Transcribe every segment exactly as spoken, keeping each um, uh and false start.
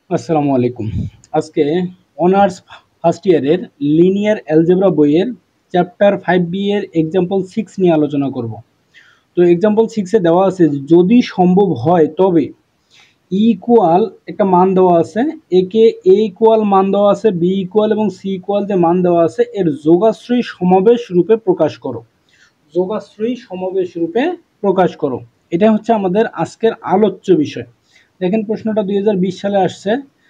আসসালামু আলাইকুম। আজকে অনার্স ফার্স্ট ইয়ারের লিনিয়ার অ্যালজেব্রা বইয়ের চ্যাপ্টার ফাইভ বি এর এক্সাম্পল সিক্স নিয়ে আলোচনা করব। তো এক্সাম্পল সিক্সে দেওয়া আছে যে যদি সম্ভব হয় তবে ই ইকুয়াল একটা মান দেওয়া আছে, একে এ ইকুয়াল মান দেওয়া আছে, বি ইকুয়াল এবং সি ইকুয়াল যে মান দেওয়া আছে এর যোগাশ্রয়ী সমাবেশ রূপে প্রকাশ করো। যোগাশ্রয়ী সমাবেশ রূপে প্রকাশ করো, এটা হচ্ছে আমাদের আজকের আলোচ্য বিষয়। দেখেন প্রশ্নটা দুই হাজার বিশ সালে আসছে।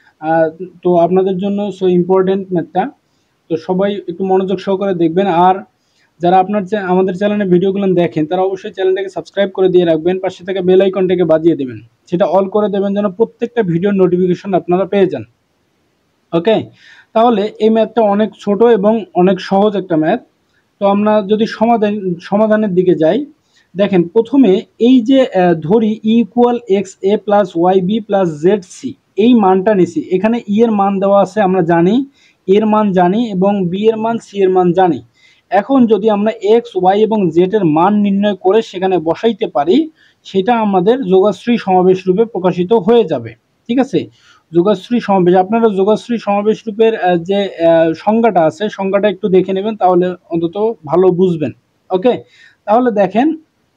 তো আপনাদের জন্য সো ইম্পর্টেন্ট ম্যাথটা, তো সবাই একটু মনোযোগ সহকারে দেখবেন। আর যারা আপনার আমাদের চ্যানেলে ভিডিওগুলো দেখেন তারা অবশ্যই চ্যানেলটাকে সাবস্ক্রাইব করে দিয়ে রাখবেন, পাশে থেকে বেল আইকনটাকে বাজিয়ে দেবেন, সেটা অল করে দেবেন যেন প্রত্যেকটা ভিডিওর নোটিফিকেশন আপনারা পেয়ে যান। ওকে, তাহলে এই ম্যাথটা অনেক ছোট এবং অনেক সহজ একটা ম্যাথ। তো আমরা যদি সমাধান সমাধানের দিকে যাই, দেখেন প্রথমে এই যে ধরি E equal X A plus Y B plus Z C, এই মানটা নিছি। এখানে ই এর মান দেওয়া আছে আমরা জানি, এর মান জানি এবং বি এর মান, সি এর মান জানি। এখন যদি আমরা এক্স ওয়াই এবং জেড এর মান নির্ণয় করে সেখানে বসাইতে পারি, সেটা আমাদের যোগাশ্রী সমাবেশ রূপে প্রকাশিত হয়ে যাবে। ঠিক আছে, যোগাশ্রী সমাবেশ, আপনারা যোগাশ্রী সমাবেশ রূপের যে সংজ্ঞাটা আছে সংজ্ঞাটা একটু দেখে নেবেন, তাহলে অন্তত ভালো বুঝবেন। ওকে, তাহলে দেখেন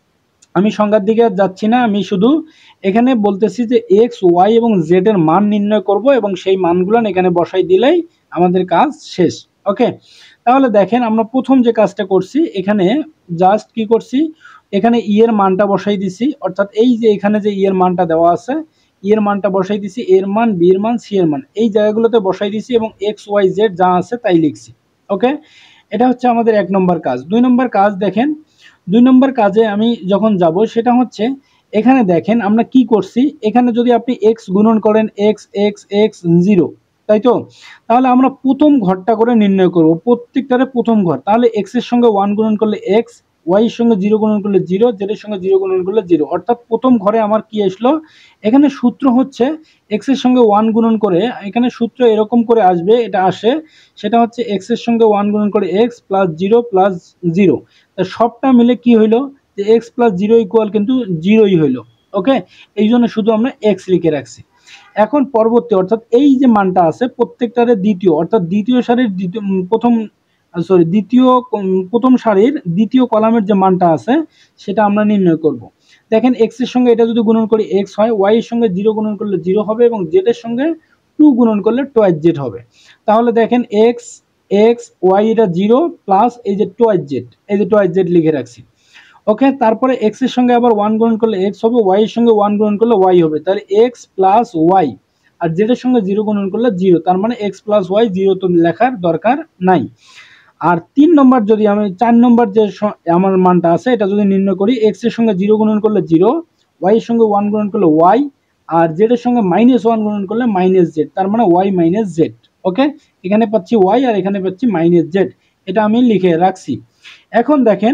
আমি সংজ্ঞার দিকে যাচ্ছি না, আমি শুধু এখানে বলতেছি যে এক্স ওয়াই এবং জেড এর মান নির্ণয় করব এবং সেই মানগুলো এখানে বসাই দিলেই আমাদের কাজ শেষ। ওকে, তাহলে দেখেন আমরা প্রথম যে কাজটা করছি, এখানে জাস্ট কি করছি, এখানে ই এর মানটা বসাই দিছি, অর্থাৎ এই যে এখানে যে ই এর মানটা দেওয়া আছে, ই এর মানটা বসাই দিছি, এর মান, বি এর মান, সি এর মান এই জায়গাগুলোতে বসাই দিছি এবং এক্স ওয়াই জেড যা আছে তাই লিখছি। ওকে, এটা হচ্ছে আমাদের এক নম্বর কাজ। দুই নম্বর কাজ দেখেন, দুই নম্বর কাজে আমি যখন যাব সেটা হচ্ছে এখানে দেখেন আমরা কি করছি, এখানে যদি আপনি এক্স গুণন করেন এক্স এক্স এক্স জিরো, তাই তো, তাহলে আমরা প্রথম ঘরটা করে নির্ণয় করব, প্রত্যেকটারে প্রথম ঘর। তাহলে এক্স এর সঙ্গে ওয়ান গুণন করলে এক্স, ওয়াই এর সঙ্গে জিরো গুণন করলে জিরো, জেড এর সঙ্গে জিরো গুণন করলে জিরো, অর্থাৎ প্রথম ঘরে আমার কি আসলো, এখানে সূত্র হচ্ছে এক্স এর সঙ্গে ওয়ান গুণন করে, এখানে সূত্র এরকম করে আসবে, এটা আসে, সেটা হচ্ছে এক্স এর সঙ্গে ওয়ান গুণন করে X plus zero plus zero, সবটা মিলে কি হইলো যে এক্স প্লাস জিরো ইকুয়াল কিন্তু জিরোই হইলো। ওকে, এই জন্য শুধু আমরা এক্স লিখে রাখছি। এখন পরবর্তী অর্থাৎ এই যে মানটা আছে প্রত্যেকটারে দ্বিতীয়, অর্থাৎ দ্বিতীয় সারির দ্বিতীয় প্রথম সরি দ্বিতীয় প্রথম সারির দ্বিতীয় কলামের যে মানটা আছে সেটা আমরা নির্ণয় করব। দেখেন এক্স এর সঙ্গে এটা যদি গুণন করি এক্স হয়, ওয়াই এর সঙ্গে জিরো গুণন করলে জিরো হবে এবং জেড এর সঙ্গে টু গুণন করলে টোয়াইস জেড হবে। তাহলে দেখেন এক্স এক্স ওয়াই এটা জিরো প্লাস এই যে টোয়াইস জেড, এই যে টোয়াইস জেড লিখে রাখছি। ওকে, তারপরে এক্স এর সঙ্গে আবার ওয়ান গুণন করলে এক্স হবে, ওয়াই এর সঙ্গে ওয়ান গুণন করলে ওয়াই হবে, তাহলে এক্স প্লাস ওয়াই, আর জেড এর সঙ্গে জিরো গুণন করলে জিরো, তার মানে এক্স প্লাস ওয়াই জিরো তো লেখার দরকার নাই। আর তিন নম্বর যদি আমি চার নম্বর যে আমার মানটা আছে এটা যদি নির্ণয় করি, এক্স এর সঙ্গে জিরো গুণন করলে জিরো, ওয়াই এর সঙ্গে ওয়ান গুণন করলে ওয়াই, আর জেড এর সঙ্গে মাইনাস ওয়ান গুণন করলে মাইনাস জেড, তার মানে ওয়াই মাইনাস জেড। ওকে, এখানে পাচ্ছি ওয়াই আর এখানে পাচ্ছি মাইনাস জেড, এটা আমি লিখে রাখছি। এখন দেখেন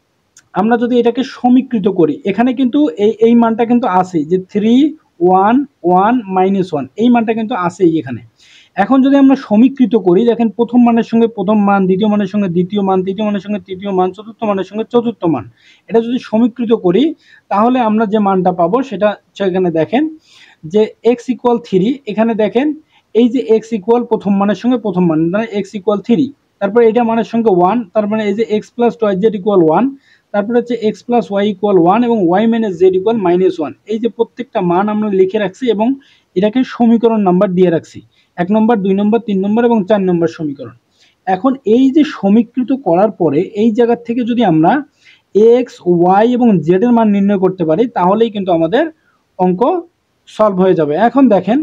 আমরা যদি এটাকে সমীকৃত করি, এখানে কিন্তু এই এই মানটা কিন্তু আছে যে three one one minus one, এই মানটা কিন্তু আছেই এখানে। এখন যদি আমরা সমীকৃত করি, দেখেন প্রথম মানের সঙ্গে প্রথম মান, দ্বিতীয় মানের সঙ্গে দ্বিতীয় মান, তৃতীয় মানের সঙ্গে তৃতীয় মান, চতুর্থ মানের সঙ্গে চতুর্থ মান, এটা যদি সমীকৃত করি তাহলে আমরা যে মানটা পাবো সেটা এখানে দেখেন যে এক্স ইকুয়াল থ্রি, এখানে দেখেন এই যে এক্স ইকুয়াল প্রথম মানের সঙ্গে প্রথম মান মানে এক্স ইকুয়াল থ্রি, তারপরে এটা মানের সঙ্গে ওয়ান, তার মানে এই যে X plus twice Z equal one, তারপরে হচ্ছে X plus Y equal one এবং Y minus Z equal minus one. এই যে প্রত্যেকটা মান আমরা লিখে রাখছি এবং এটাকে সমীকরণ নাম্বার দিয়ে রাখছি, এক নম্বর, দুই নম্বর, তিন নম্বর এবং চার নম্বর সমীকরণ। এখন এই যে সমীকৃত করার পরে এই জায়গা থেকে যদি আমরা এক্স ওয়াই এবং জেড এর মান নির্ণয় করতে পারি তাহলেই কিন্তু আমাদের অঙ্ক সলভ হয়ে যাবে। এখন দেখেন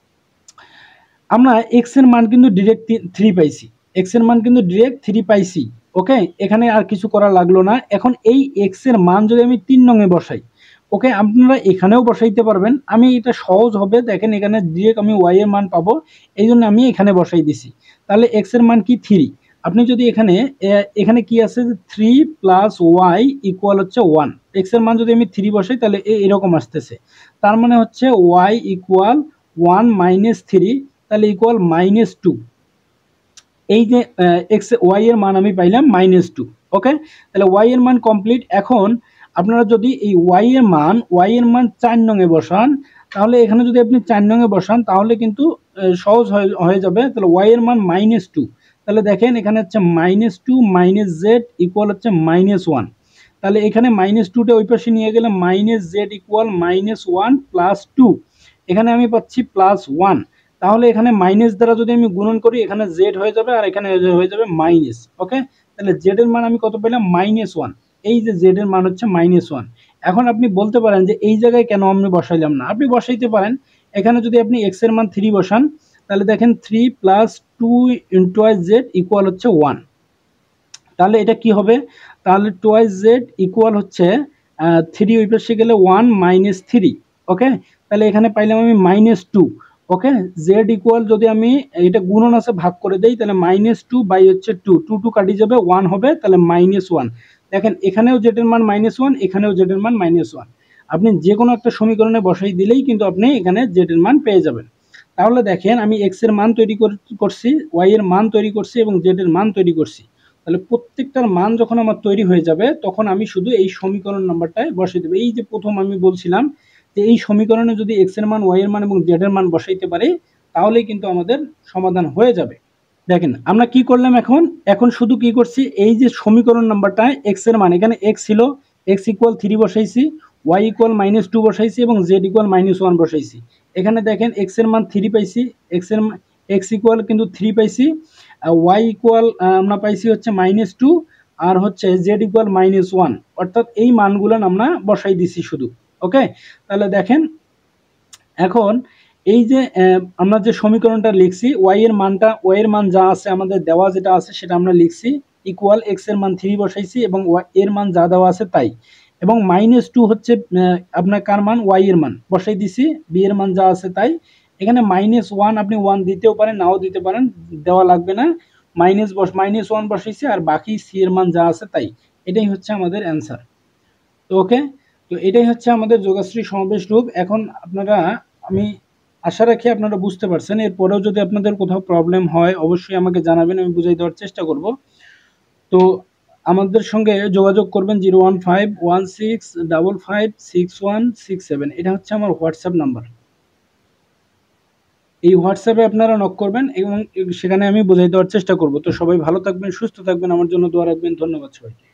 আমরা এক্স এর মান কিন্তু ডিরেক্ট থ্রি পাইছি, এক্স এর মান কিন্তু ডিরেক্ট থ্রি পাইছি। ওকে, এখানে আর কিছু করা লাগলো না। এখন এই এক্স এর মান যদি আমি তিন নঙে বসাই, ওকে, আপনারা এখানেও বসাইতে পারবেন, আমি এটা সহজ হবে, দেখেন এখানে ডিরেক্ট আমি ওয়াই এর মান পাবো, এই জন্য আমি এখানে বসাই দিছি। তাহলে এক্স এর মান কি থ্রি, আপনি যদি এখানে এখানে কি আছে থ্রি প্লাস ওয়াই ইকুয়াল হচ্ছে ওয়ান, এক্স এর মান যদি আমি থ্রি বসাই তাহলে এরকম আসতেছে, তার মানে হচ্ছে Y equal one minus three, তাহলে ইকুয়াল মাইনাস টু। এই যে এক্স ওয়াই এর মান আমি পাইলাম মাইনাস টু। ওকে, তাহলে ওয়াই এর মান কমপ্লিট। এখন আপনারা যদি এই ওয়াই এর মান ওয়াই এর মান চার নঙে বসান তাহলে এখানে যদি আপনি চার নং এ বসান তাহলে কিন্তু সহজ হয়ে যাবে। তাহলে ওয়াই এর মান মাইনাস টু, তাহলে দেখেন এখানে হচ্ছে minus two minus Z equal হচ্ছে মাইনাস ওয়ান। তাহলে এখানে মাইনাস টুটা ওই পাশে নিয়ে গেলে minus Z equal minus one plus two, এখানে আমি পাচ্ছি প্লাস ওয়ান। তাহলে এখানে মাইনাস দ্বারা যদি আমি গুণন করি এখানে জেড হয়ে যাবে আর এখানে হয়ে যাবে মাইনাস। ওকে, তাহলে জেড এর মান আমি কত পেলাম মাইনাস ওয়ান। এই যে জেড এর মান হচ্ছে মাইনাস ওয়ান। এখন আপনি বলতে পারেন যে এই জায়গায় কেন আমি বসাইলাম না, আপনি বসাইতে পারেন। এখানে যদি আপনি এক্স এর মান থ্রি বসান তাহলে দেখেন three plus two into Z equal হচ্ছে ওয়ান। তাহলে এটা কি হবে, তাহলে টোয়াইস জেড ইকুয়াল হচ্ছে থ্রি ওই পাশে গেলে ওয়ান মাইনাস থ্রি। ওকে, তাহলে এখানে পাইলাম আমি minus two. Okay, Z equal যদি আমি এটা গুণন আছে ভাগ করে দেই তাহলে মাইনাস টু বাই হচ্ছে টু, টু টু কাটি যাবে ওয়ান হবে, তাহলে মাইনাস ওয়ান। দেখেন এখানেও জেড এর মান মাইনাস ওয়ান, এখানেও জেড এর মান মাইনাস ওয়ান। আপনি যে কোনো একটা সমীকরণে বসাই দিলেই কিন্তু আপনি এখানে জেড এর মান পেয়ে যাবেন। তাহলে দেখেন আমি এক্স এর মান তৈরি করছি, ওয়াই এর মান তৈরি করছি এবং জেড এর মান তৈরি করছি। তাহলে প্রত্যেকটার মান যখন আমার তৈরি হয়ে যাবে তখন আমি শুধু এই সমীকরণ নাম্বারটায় বসিয়ে দেবো। এই যে প্রথম আমি বলছিলাম যে এই সমীকরণে যদি এক্স এর মান, ওয়াই এর মান এবং জেড এর মান বসাইতে পারি তাহলে কিন্তু আমাদের সমাধান হয়ে যাবে। দেখেন আমরা কি করলাম, এখন এখন শুধু কি করছি, এই যে সমীকরণ নাম্বারটায় এক্স এর মান, এখানে এক্স ছিল, এক্স ইকুয়াল থ্রি বসাইছি, ওয়াই ইকুয়াল মাইনাস টু বসাইছি এবং জেড ইকুয়াল মাইনাস ওয়ান বসাইছি। এখানে দেখেন এক্স এর মান থ্রি পাইছি, এক্স এর এক্স ইকুয়াল কিন্তু থ্রি পাইছি, ওয়াই ইকুয়াল আমরা পাইছি হচ্ছে মাইনাস টু, আর হচ্ছে জেড ইকুয়াল মাইনাস ওয়ান। অর্থাৎ এই মানগুলো আমরা বসাই দিছি শুধু। ওকে, তাহলে দেখেন এখন এই যে আমরা যে সমীকরণটা লিখছি, ওয়াই এর মানটা, ওয়াই এর মান যা আছে আমাদের দেওয়া যেটা আছে সেটা আমরা লিখছি, ইকুয়াল এক্স এর মান থ্রি বসাইছি এবং ওয়াই এর মান যা দেওয়া আছে তাই, এবং মাইনাস টু হচ্ছে আপনার কার মান, ওয়াই এর মান বসাই দিছি, বি এর মান যা আছে তাই। এখানে মাইনাস ওয়ান আপনি ওয়ান দিতেও পারেন নাও দিতে পারেন, দেওয়া লাগবে না। মাইনাস বস মাইনাস ওয়ান বসাইছি আর বাকি সি এর মান যা আছে তাই। এটাই হচ্ছে আমাদের অ্যান্সার। তো ওকে, তো এটাই হচ্ছে আমাদের যোগশ্রী সমাবেশ রূপ। এখন আপনারা, আমি আশা রাখি আপনারা বুঝতে পারছেন। এরপরেও যদি আপনাদের কোথাও প্রবলেম হয় অবশ্যই আমাকে জানাবেন, আমি বুঝাই দেওয়ার চেষ্টা করব। তো আমাদের সঙ্গে যোগাযোগ করবেন zero one five one six double five six one six seven, এটা হচ্ছে আমার হোয়াটসঅ্যাপ নাম্বার। এই হোয়াটসঅ্যাপে আপনারা নক করবেন এবং সেখানে আমি বুঝাই দেওয়ার চেষ্টা করব। তো সবাই ভালো থাকবেন, সুস্থ থাকবেন, আমার জন্য দোয়া রাখবেন। ধন্যবাদ সবাইকে।